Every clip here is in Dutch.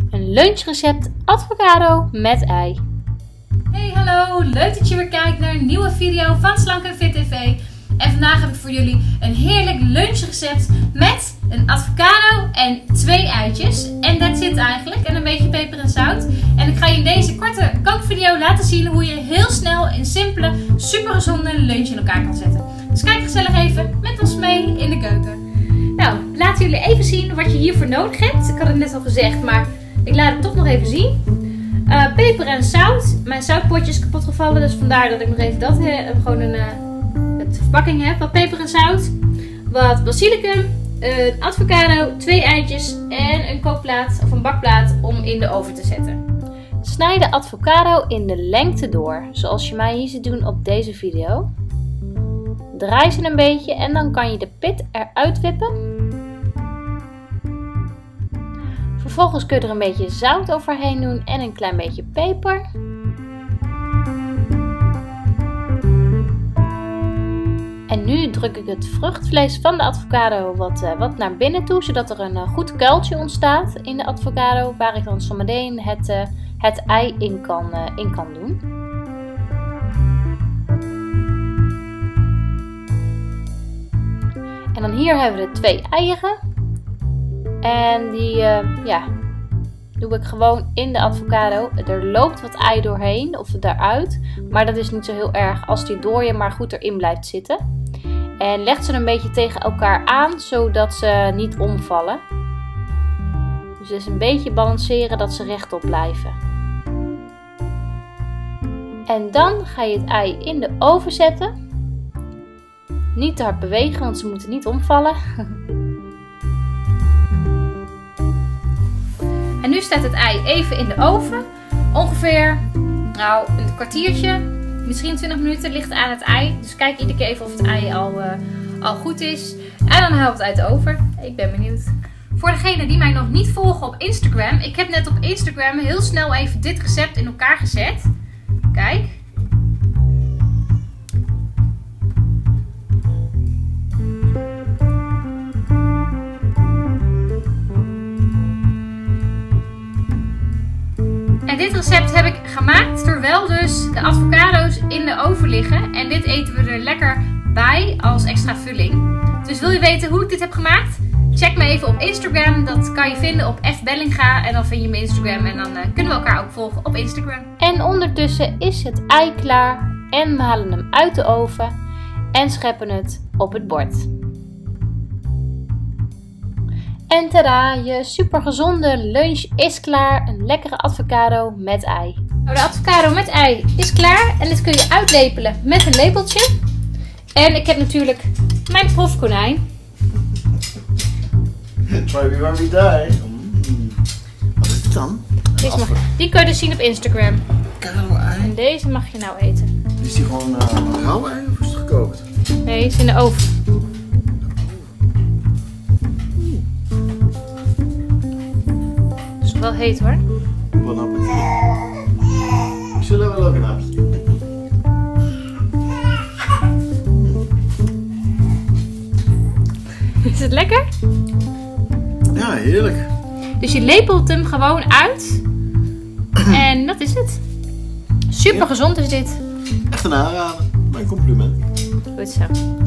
Een lunchrecept avocado met ei. Hey hallo, leuk dat je weer kijkt naar een nieuwe video van Slank en Fit TV. En vandaag heb ik voor jullie een heerlijk lunchrecept met een avocado en 2 eitjes. En that's it eigenlijk. En een beetje peper en zout. En ik ga je in deze korte kookvideo laten zien hoe je heel snel een simpele, super gezonde lunch in elkaar kan zetten. Dus kijk gezellig even met ons mee in de keuken. Nou, laten jullie even zien wat je hiervoor nodig hebt. Ik had het net al gezegd, maar ik laat het toch nog even zien. Peper en zout. Mijn zoutpotje is kapot gevallen, dus vandaar dat ik nog even dat gewoon het verpakking heb. Wat peper en zout. Wat basilicum. Een avocado, 2 eitjes en een kookplaat of een bakplaat om in de oven te zetten. Snij de avocado in de lengte door, zoals je mij hier ziet doen op deze video. Draai ze een beetje en dan kan je de pit eruit wippen. Vervolgens kun je er een beetje zout overheen doen en een klein beetje peper. En nu druk ik het vruchtvlees van de avocado wat naar binnen toe, zodat er een goed kuiltje ontstaat in de avocado, waar ik dan zometeen het ei in kan doen. En dan hier hebben we de 2 eieren. En die doe ik gewoon in de avocado. Er loopt wat ei doorheen of daaruit. Maar dat is niet zo heel erg als die door je maar goed erin blijft zitten. En leg ze een beetje tegen elkaar aan, zodat ze niet omvallen. Dus een beetje balanceren dat ze rechtop blijven. En dan ga je het ei in de oven zetten. Niet te hard bewegen, want ze moeten niet omvallen. En nu staat het ei even in de oven. Ongeveer een kwartiertje, misschien 20 minuten ligt aan het ei. Dus kijk iedere keer even of het ei al goed is. En dan haal ik het uit de oven. Ik ben benieuwd. Voor degenen die mij nog niet volgen op Instagram. Ik heb net op Instagram heel snel even dit recept in elkaar gezet. Kijk. En dit recept heb ik gemaakt terwijl dus de avocado's in de oven liggen. En dit eten we er lekker bij als extra vulling. Dus wil je weten hoe ik dit heb gemaakt? Check me even op Instagram. Dat kan je vinden op @bellinga. En dan vind je mijn Instagram. En dan kunnen we elkaar ook volgen op Instagram. En ondertussen is het ei klaar. En we halen hem uit de oven. En scheppen het op het bord. En tada, je super gezonde lunch is klaar. Een lekkere avocado met ei. Nou, de avocado met ei is klaar. En dit kun je uitlepelen met een lepeltje. En ik heb natuurlijk mijn proefkonijn. Try before we die. Wat is het dan? Die kun je dus zien op Instagram. Avocado-ei. En deze mag je nou eten. Is die gewoon rauw ei of is het gekookt? Nee, het is in de oven. Het is wel heet hoor. Bon appetit. Zullen we wel ook een hapje? Is het lekker? Ja, heerlijk. Dus je lepelt hem gewoon uit. En dat is het. Super gezond is dit. Echt een aanrader. Mijn compliment. Goed zo.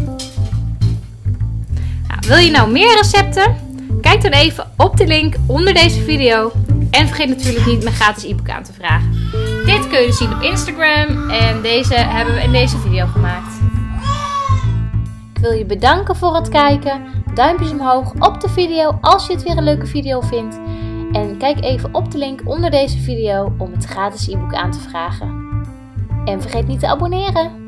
Nou, wil je nou meer recepten? Kijk dan even op de link onder deze video. En vergeet natuurlijk niet mijn gratis e-book aan te vragen. Dit kun je zien op Instagram. En deze hebben we in deze video gemaakt. Ik wil je bedanken voor het kijken. Duimpjes omhoog op de video als je het weer een leuke video vindt. En kijk even op de link onder deze video om het gratis e-book aan te vragen. En vergeet niet te abonneren.